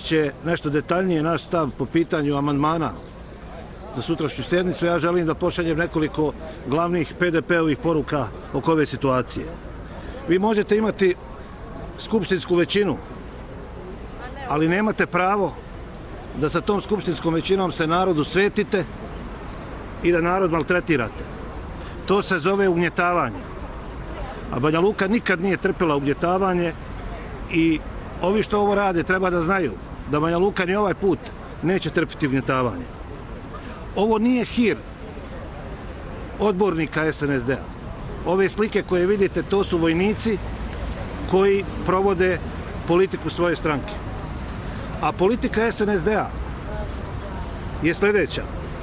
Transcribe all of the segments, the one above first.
će nešto detaljnije naš stav po pitanju amandmana za sutrašnju sjednicu. Ja želim da pošaljem nekoliko glavnih PDP-ovih poruka oko ove situacije. Vi možete imati skupštinsku većinu, ali nemate pravo da sa tom skupštinskom većinom se narodu svetite i da narod maltretirate. To se zove ugnjetavanje. A Banja Luka nikad nije trpila ugnjetavanje i ovi što ovo rade treba da znaju da Banja Luka ni ovaj put neće trpiti ugnjetavanje. Ovo nije hir odbornika SNSD-a. Ove slike koje vidite, to su vojnici koji provode politiku svoje stranke. A politika SNSD-a je sljedeća.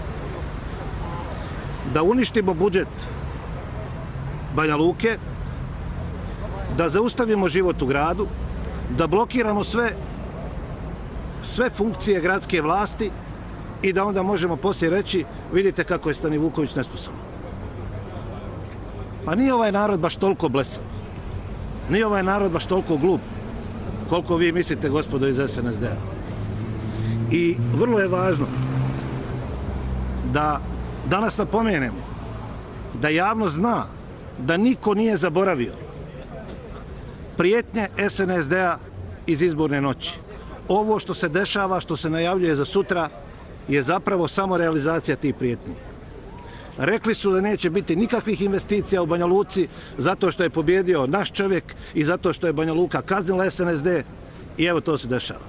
Da uništimo budžet Banja Luke, da zaustavimo život u gradu, da blokiramo sve funkcije gradske vlasti i da onda možemo poslije reći vidite kako je Stani Vuković nesposoban. Pa nije ovaj narod baš toliko blesav. Nije ovaj narod baš toliko glup koliko vi mislite, gospodo iz SNSD-a. I vrlo je važno da danas napomenemo da javnost zna da niko nije zaboravio prijetnje SNSD-a iz izborne noći. Ovo što se dešava, što se najavljuje za sutra, je zapravo samo realizacija tih prijetnji. Rekli su da neće biti nikakvih investicija u Banja Luci zato što je pobjedio naš čovjek i zato što je Banja Luka kaznila SNSD i evo to se dešava.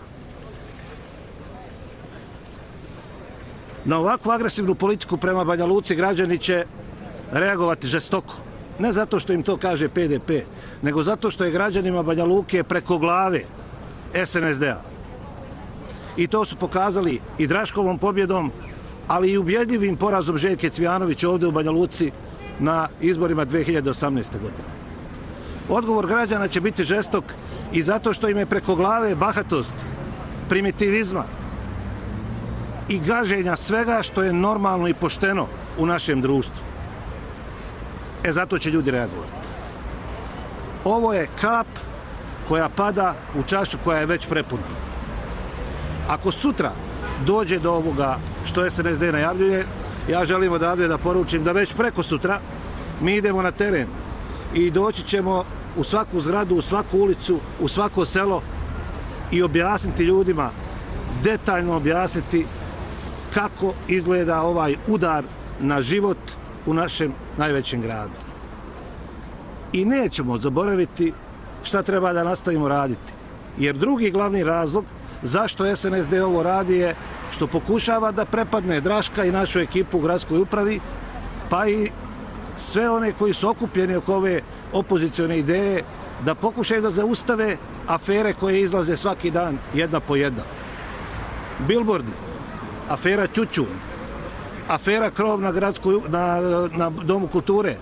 Na ovakvu agresivnu politiku prema Banja Luci građani će reagovati žestoko. Ne zato što im to kaže PDP, nego zato što je građanima Banja Luke preko glave SNSD-a. I to su pokazali i Draškovom pobjedom, ali i ubjedljivim porazom Željke Cvijanović ovdje u Banja Luci na izborima 2018. godine. Odgovor građana će biti žestok i zato što im je preko glave bahatost, primitivizma i gaženja svega što je normalno i pošteno u našem društvu. Zato će ljudi reagovati. Ovo je kap koja pada u čašu koja je već prepuna. Ako sutra dođe do ovoga što SNSD najavljuje, ja želim odavde da poručim da već preko sutra mi idemo na teren i doći ćemo u svaku zgradu, u svaku ulicu, u svako selo i objasniti ljudima, detaljno objasniti kako izgleda ovaj udar na život u našem najvećem gradu. I nećemo zaboraviti šta treba da nastavimo raditi. Jer drugi glavni razlog zašto SNSD ovo radi je što pokušava da prepadne Draška i našu ekipu u gradskoj upravi, pa i sve one koji su okupljeni oko ove opozicione ideje, da pokušaju da zaustave afere koje izlaze svaki dan jedna po jedna. Bilbordi, afera Čučun, afera krov na Domu kulture,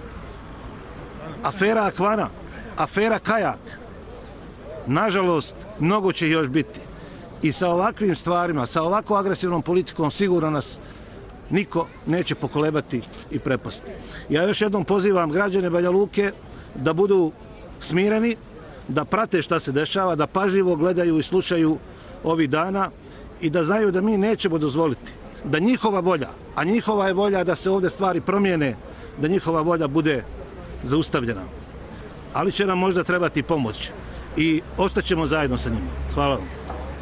afera Akvana, afera Kajak. Nažalost, mnogo će još biti. I sa ovakvim stvarima, sa ovako agresivnom politikom sigurno nas niko neće pokolebati i prepasti. Ja još jednom pozivam građane Banja Luke da budu smireni, da prate šta se dešava, da pažljivo gledaju i slušaju ovih dana i da znaju da mi nećemo dozvoliti da njihova volja, a njihova je volja da se ovdje stvari promijene, da njihova volja bude zaustavljena. Ali će nam možda trebati pomoć i ostaćemo zajedno sa njima. Hvala vam.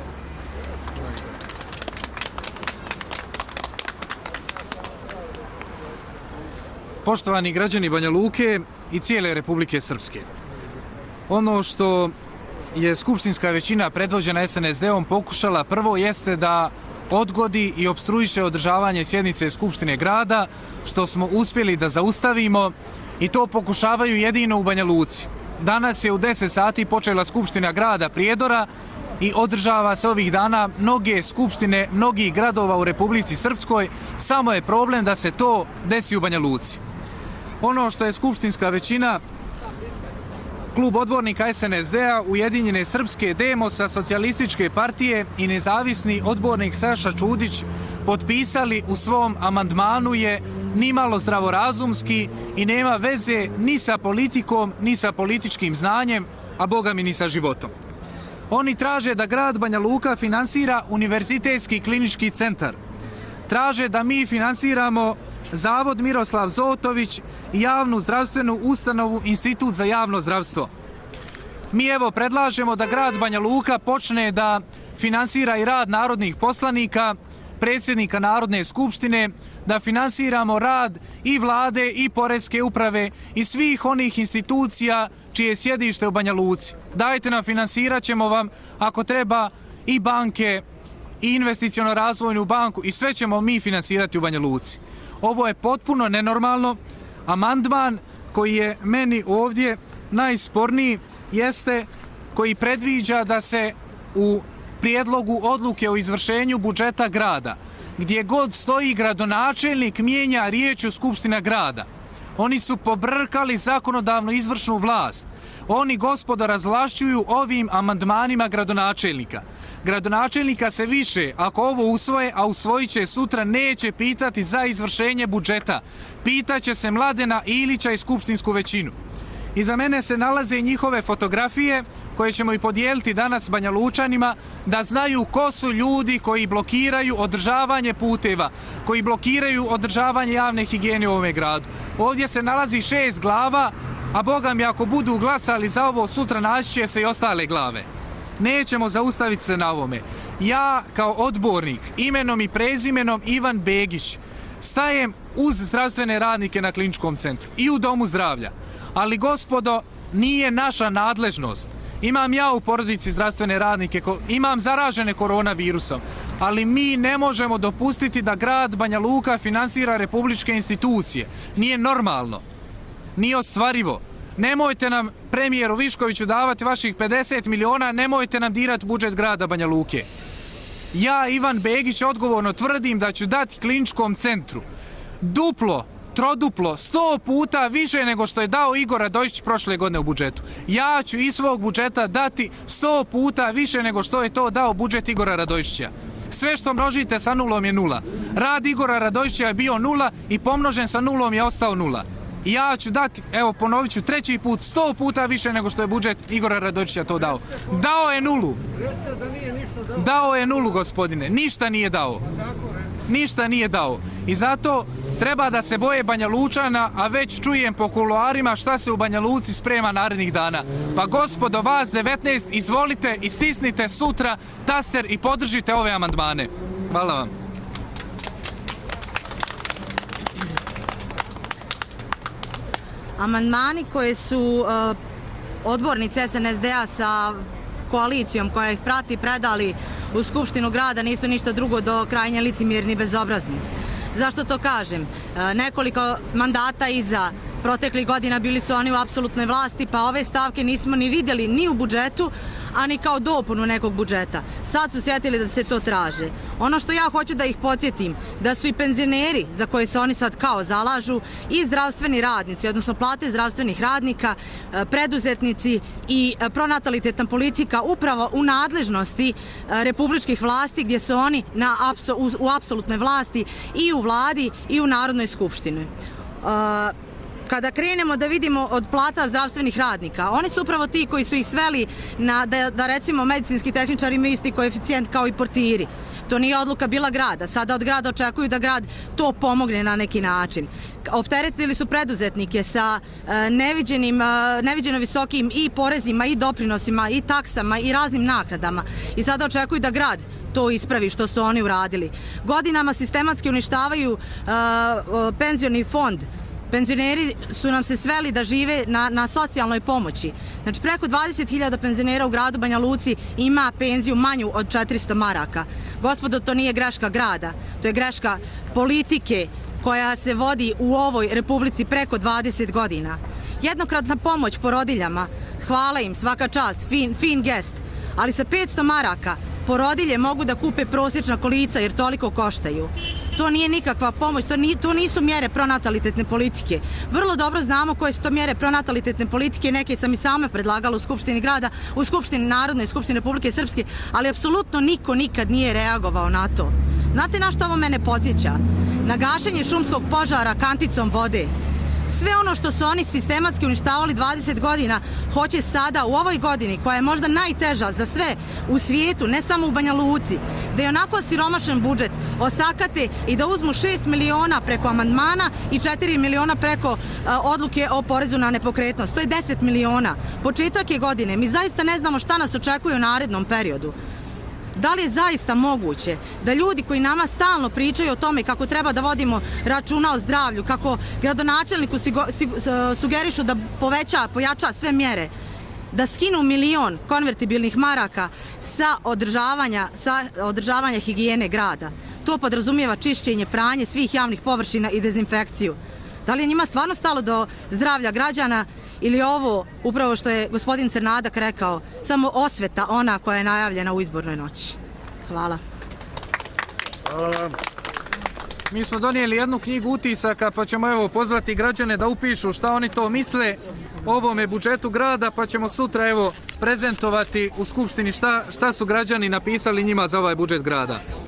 Poštovani građani Banja Luke i cijele Republike Srpske. Ono što je skupštinska većina predvođena SNSD-om pokušala prvo jeste da odgodi i opstruiše održavanje sjednice Skupštine grada, što smo uspjeli da zaustavimo i to pokušavaju jedino u Banja Luci. Danas je u 10 sati počela Skupština grada Prijedora i održava se ovih dana mnoge skupštine mnogih gradova u Republici Srpskoj, samo je problem da se to desi u Banja Luci. Ono što je skupštinska većina, klub odbornika SNSD-a, Ujedinjene Srpske, Demosa, Socijalističke partije i nezavisni odbornik Saša Čudić potpisali u svom amandmanu je nimalo zdravorazumski i nema veze ni sa politikom, ni sa političkim znanjem, a boga mi ni sa životom. Oni traže da grad Banja Luka finansira Univerzitetski klinički centar. Traže da mi finansiramo Zavod Miroslav Zotović i javnu zdravstvenu ustanovu Institut za javno zdravstvo. Mi evo predlažemo da grad Banja Luka počne da finansira i rad narodnih poslanika, predsjednika Narodne skupštine, da finansiramo rad i vlade i poreske uprave i svih onih institucija čije je sjedište u Banja Luci. Dajte nam, finansirat ćemo vam ako treba i banke i investiciono razvojnu banku i sve ćemo mi finansirati u Banja Luci. Ovo je potpuno nenormalno. Amandman koji je meni ovdje najsporniji jeste koji predviđa da se u prijedlogu odluke o izvršenju budžeta grada, gdje god stoji gradonačelnik, mijenja riječju Skupština grada. Oni su pobrkali zakonodavnu izvršnu vlast. Oni, gospodo, razvlašćuju ovim amandmanima gradonačelnika. Gradonačelnika se više, ako ovo usvoje, a usvojit će sutra, neće pitati za izvršenje budžeta. Pitaće se Mladena Ilića i skupštinsku većinu. Iza mene se nalaze i njihove fotografije koje ćemo i podijeliti danas Banja Lučanima, da znaju ko su ljudi koji blokiraju održavanje puteva, koji blokiraju održavanje javne higijene u ovome gradu. Ovdje se nalazi 6 glava, a Boga mi, ako budu glasali za ovo, sutra naći će se i ostale glave. Nećemo zaustaviti se na ovome. Ja kao odbornik, imenom i prezimenom Ivan Begić, stajem uz zdravstvene radnike na kliničkom centru i u domu zdravlja. Ali, gospodo, nije naša nadležnost. Imam ja u porodici zdravstvene radnike, imam zaražene koronavirusom, ali mi ne možemo dopustiti da grad Banja Luka finansira republičke institucije. Nije normalno. Nije ostvarivo. Nemojte nam, premijeru Viškoviću, davati vaših 50 miliona, nemojte nam dirati budžet grada Banja Luke. Ja, Ivan Begić, odgovorno tvrdim da ću dati kliničkom centru duplo, troduplo, 100 puta više nego što je dao Igor Radojičić prošle godine u budžetu. Ja ću iz svog budžeta dati 100 puta više nego što je to dao budžet Igora Radojičića. Sve što množite sa nulom je nula. Rad Igora Radojičića je bio nula i pomnožen sa nulom je ostao nula. I ja ću dati, evo ponovit ću 3. put, 100 puta više nego što je budžet Igora Radojičića to dao. Dao je nulu. Dao je nulu, gospodine. Ništa nije dao. Ništa nije dao. I zato treba da se boje Banja Lučana, a već čujem po kuloarima šta se u Banja Luci sprema narednih dana. Pa, gospodo, vas 19, izvolite i stisnite sutra taster i podržite ove amandmane. Hvala vam. Amandmani koje su odbornici SNSD-a sa koalicijom koja ih prati predali u Skupštinu grada nisu ništa drugo do krajnje licemjerni i bezobrazni. Zašto to kažem? Nekoliko mandata iza proteklih godina bili su oni u apsolutnoj vlasti, pa ove stavke nismo ni vidjeli ni u budžetu, a ni kao dopunu nekog budžeta. Sad su sjetili da se to traže. Ono što ja hoću da ih podsjetim, da su i penzioneri za koje se oni sad kao zalažu, i zdravstveni radnici, odnosno plate zdravstvenih radnika, preduzetnici i pronatalitetna politika upravo u nadležnosti republičkih vlasti, gdje su oni u apsolutnoj vlasti i u vladi i u Narodnoj skupštini. Kada krenemo da vidimo od plata zdravstvenih radnika, oni su upravo ti koji su ih sveli da recimo medicinski tehničari imaju isti koeficijent kao i portiri. To nije odluka bila grada. Sada od grada očekuju da grad to pomogne na neki način. Opteretili su preduzetnike sa neviđeno visokim i porezima i doprinosima i taksama i raznim naknadama. I sada očekuju da grad to ispravi što su oni uradili. Godinama sistematski uništavaju penzioni fond. Penzioneri su nam se sveli da žive na socijalnoj pomoći. Znači, preko 20.000 penzionera u gradu Banja Luci ima penziju manju od 400 maraka. Gospodo, to nije greška grada, to je greška politike koja se vodi u ovoj republici preko 20 godina. Jednokratna pomoć porodiljama, hvala im, svaka čast, fin gest, ali sa 500 maraka porodilje mogu da kupe prosječna kolica jer toliko koštaju. To nije nikakva pomoć, to nisu mjere pronatalitetne politike. Vrlo dobro znamo koje su to mjere pronatalitetne politike, neke sam i sama predlagala u Skupštini grada, u Skupštini Narodnoj, Skupštini Republike Srpske, ali apsolutno niko nikad nije reagovao na to. Znate na što ovo mene podsjeća? Na gašenje šumskog požara kanticom vode. Sve ono što su oni sistematski uništavali 20 godina, hoće sada u ovoj godini, koja je možda najteža za sve u svijetu, ne samo u Banja Luci, da je onako siromašan budžet osakate i da uzmu 6 miliona preko amandmana i 4 miliona preko odluke o porezu na nepokretnost. To je 10 miliona. Početak je godine. Mi zaista ne znamo šta nas očekuje u narednom periodu. Da li je zaista moguće da ljudi koji nama stalno pričaju o tome kako treba da vodimo računa o zdravlju, kako gradonačelniku sugerišu da pojača sve mjere, da skinu 1 milion konvertibilnih maraka sa održavanja higijene grada? To podrazumijeva čišćenje, pranje svih javnih površina i dezinfekciju. Da li je njima stvarno stalo do zdravlja građana ili je ovo, upravo što je gospodin Crnadak rekao, samo osveta ona koja je najavljena u izbornoj noći? Hvala. Hvala vam. Mi smo donijeli jednu knjigu utisaka, pa ćemo evo pozvati građane da upišu šta oni to misle o ovome budžetu grada, pa ćemo sutra evo prezentovati u Skupštini šta su građani napisali njima za ovaj budžet grada.